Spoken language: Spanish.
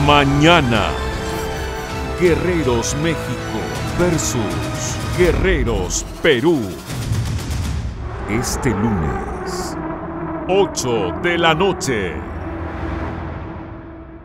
Mañana, Guerreros México versus Guerreros Perú. Este lunes, 8 de la noche.